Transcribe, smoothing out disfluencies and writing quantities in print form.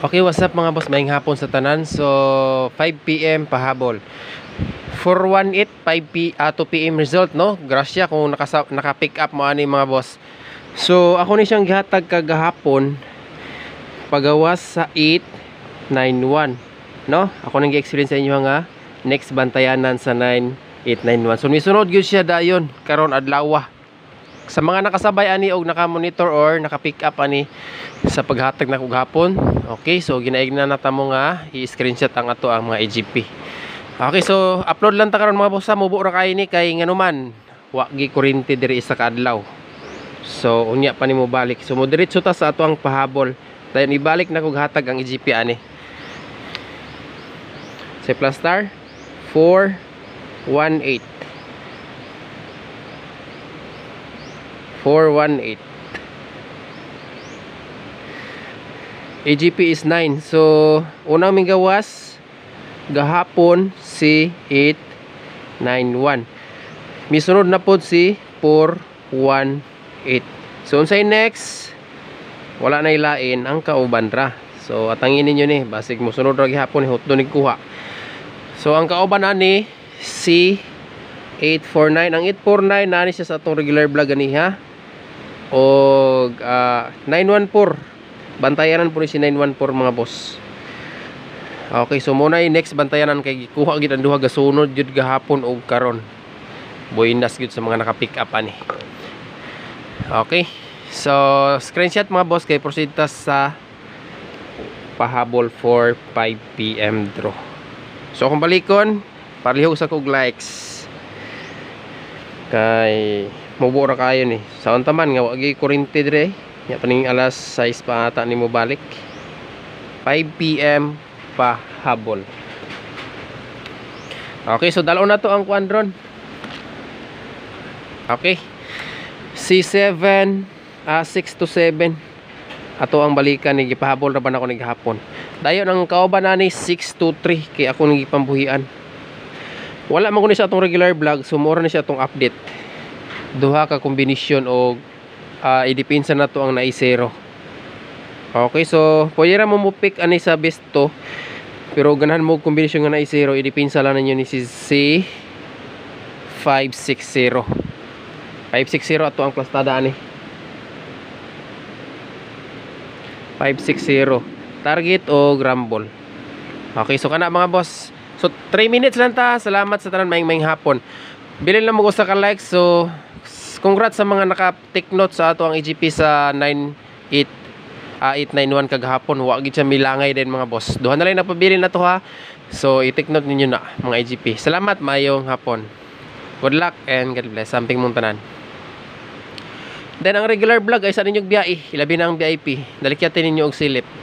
Okay, what's up mga boss? Maayong hapon sa tanan. So, 5 PM pahabol. 418 2 PM result, no? Grasya kung naka-pick up mo ani mga boss. So, ako ni siyang gihatag kagahapon pagawas sa 891, no? Ako nang gi-experience sa inyo nga next bantayanan sa 9891. So, misunod gyud siya dayon karon adlaw. Sa mga nakasabay ani og naka-monitor or naka-pick up ani sa paghatag na kog hapon. Okay, so ginaignan na tamo nga i-screenshot ang ato ang mga EGP. Okay, so upload lang ta karon mga boss. Mubo ra kay ni kay nganuman wa gi kuryente diri sa kadlaw. So unya pa nimo balik. So mo diretso ta sa ato ang pahabol. Dayon ibalik na kog hatag ang EGP ani. Sa plus star 418 418. AGP is 9. So unang migawas gahapon si 891. Misunod na pod si 418. So unsay next? Wala na ilain ang kauban ra. So atangin ninyo ni basig mosunod ra gihapon hutdo ni kuha. So ang kauban ani si 849. Ang 849 nani siya sa atong regular vlog ani ha. Og 914 bantayanan po ni si 914 mga boss. Okay, so muna yung next bantayanan kay gikuha gid ang duha gasunod jud gahapon og karon. Buenas gid sa mga naka-pick up ani. Okay. So screenshot mga boss kay proceed ta sa pahabol for 5 PM draw. So kung balikon, parihog sa kog likes. Kay mubura kayo ni. Sa untaman nga wagi kuryente dire. Ya paning alas 6 pa ata nimo balik. 5 PM pa habol. Okay, so dalaw na to ang quadron. Okay. C7 6 to 7 ato ang balikan ni gipahabol ra ba nako ni gihapon. Dayon ang kauban ani 6 to 3 kay ako nang gipambuhian. Wala man ko ni sa atong regular vlog, so mura ni siya atong update. Duha ka kombinasyon og idipinsa na to ang naisero. Okay, so pwede ra mo pick ani sa best to. Pero ganahan mo kombinasyon nga naisero, idipinsa lang ninyo ni si 560. 560 ato ang plastada ani. 560 target o rumble. Okay, so kana mga boss. So 3 minutes lang ta. Salamat sa tanan maing hapon. Bilin lang mo ko sa ka-like. So congrats sa mga naka-take note sa ato ang EGP sa 891 kagahapon. Wa gid siya milangay din mga boss. Duha na lang na pabilin na to ha. So i-take note ninyo na mga EGP. Salamat, mayong hapon. Good luck and God bless. Samping mong tanan. Then ang regular vlog ay sa ninyong biyahe. Ilabi na ang VIP. Dalikyatin ninyo og silip.